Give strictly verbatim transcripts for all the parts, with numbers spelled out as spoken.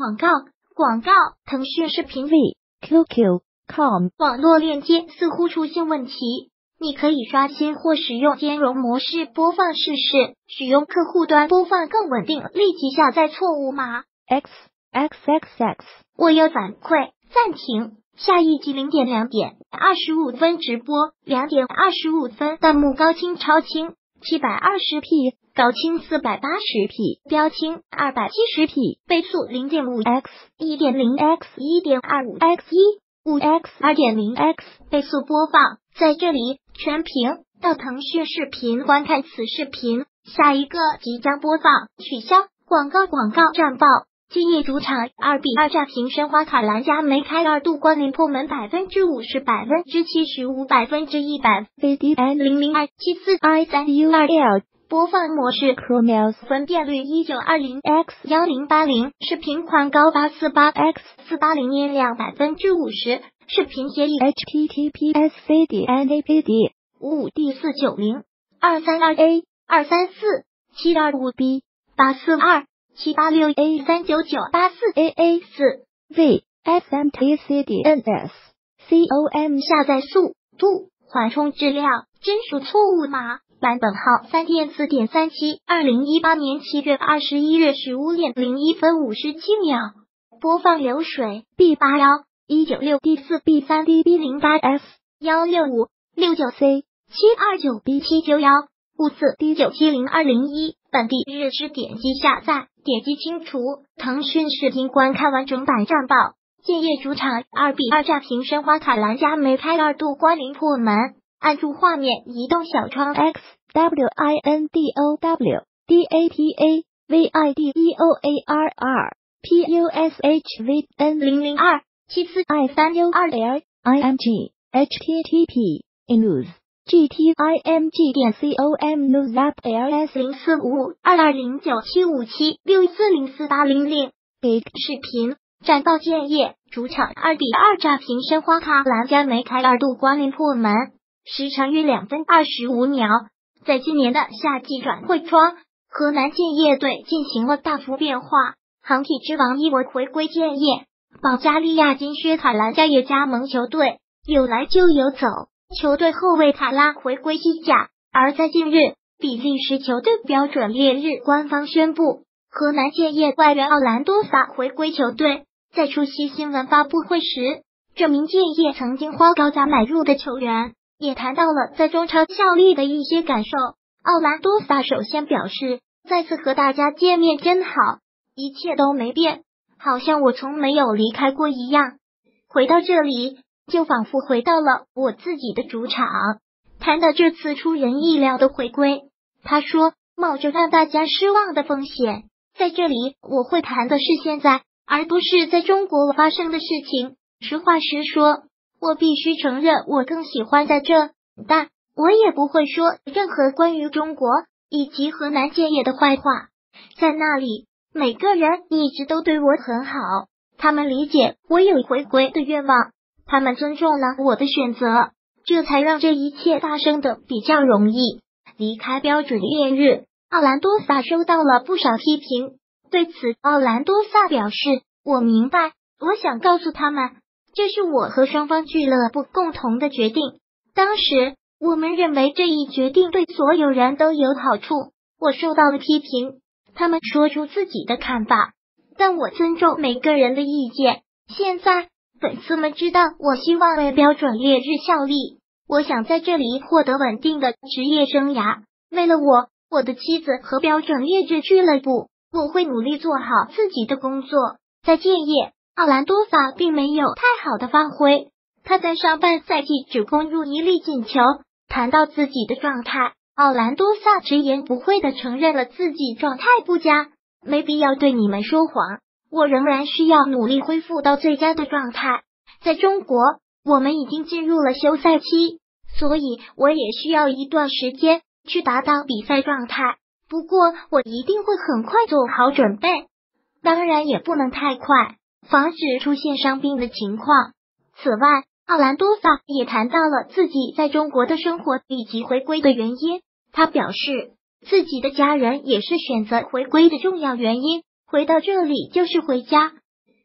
广告，广告，腾讯视频 V Q Q com 网络链接似乎出现问题，你可以刷新或使用兼容模式播放试试，使用客户端播放更稳定。立即下载错误码 X X X X。 我有反馈，暂停。下一集零点两点二十五分直播，两点二十五分弹幕高清超清七百二十 P， 高清四百八十 P， 标清二百七十 P， 倍速 零点五 X， 一点零 X， 一点二五 X， 一 五 X， 二点零 X， 倍速播放。在这里全屏到腾讯视频观看此视频，下一个即将播放，取消广告广告战报。今夜主场二比二战平申花卡兰加梅开二度关林破门百分之五十百分之七十五百分之一百 V D N 零零二七四 I 三 U 二 L 播放模式 Chromeos 分辨率一九二零 X 一零八零视频宽高八四八 X 四八零音量百分之五十视频协议 H T T P S V D N A P D 五五 D 四九零二三二 A 二三四七二五 B 八四二七八六 A 三九九八四 A A 四 V S M T C D N S C O M 下载速度缓冲质量真属错误码版本号三点四点三七二零一八年七月二十一日十五点零一分五十七秒播放流水 B 八幺一九六 D 四 B 三 D B 零八 F 幺六五六九 C 七二九 B 七九一五四 D 九七零二零一本地日志点击下载，点击清除。腾讯视频观看完整版战报。建业主场二比二战平申花卡兰加梅开二度关林破门。按住画面移动小窗 X W I N D O W D A P A V I D E O A R R P U S H V N 零零二七四 I 三 U 二 L I M G H T T P news G T I M G 点 com news app L S 零四五五二二零九七五七六四零四八零零 Big 视频战报建业主场二比二战平申花卡兰加梅开二度关林破门，时长约两分二十五秒。在今年的夏季转会窗，河南建业队进行了大幅变化，航体之王伊文回归建业，保加利亚金靴卡兰加也加盟球队，有来就有走。球队后卫塔拉回归西甲，而在近日，比利时球队标准烈日官方宣布，河南建业外援奥兰多萨回归球队。在出席新闻发布会时，这名建业曾经花高价买入的球员也谈到了在中超效力的一些感受。奥兰多萨首先表示，再次和大家见面真好，一切都没变，好像我从没有离开过一样。回到这里，就仿佛回到了我自己的主场。谈到这次出人意料的回归，他说，冒着让大家失望的风险，在这里我会谈的是现在，而不是在中国发生的事情。实话实说，我必须承认我更喜欢在这，但我也不会说任何关于中国以及河南建业的坏话。在那里，每个人一直都对我很好，他们理解我有回归的愿望，他们尊重了我的选择，这才让这一切发生的比较容易。离开标准烈日，奥兰多萨收到了不少批评，对此奥兰多萨表示，我明白，我想告诉他们，这是我和双方俱乐部共同的决定。当时我们认为这一决定对所有人都有好处。我受到了批评，他们说出自己的看法，但我尊重每个人的意见。现在粉丝们知道我希望为标准烈日效力，我想在这里获得稳定的职业生涯。为了我、我的妻子和标准烈日俱乐部，我会努力做好自己的工作。在建业，奥兰多萨并没有太好的发挥，他在上半赛季只攻入一粒进球。谈到自己的状态，奥兰多萨直言不讳地承认了自己状态不佳。没必要对你们说谎，我仍然需要努力恢复到最佳的状态。在中国，我们已经进入了休赛期，所以我也需要一段时间去达到比赛状态。不过，我一定会很快做好准备，当然也不能太快，防止出现伤病的情况。此外，奥兰多萨也谈到了自己在中国的生活以及回归的原因。他表示，自己的家人也是选择回归的重要原因，回到这里就是回家，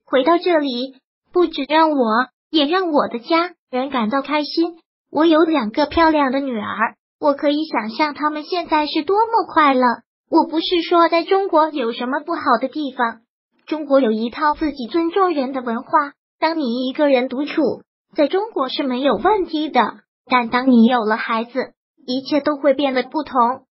回到这里，不只让我，也让我的家人感到开心。我有两个漂亮的女儿，我可以想象她们现在是多么快乐。我不是说在中国有什么不好的地方，中国有一套自己尊重人的文化，当你一个人独处，在中国是没有问题的，但当你有了孩子，一切都会变得不同。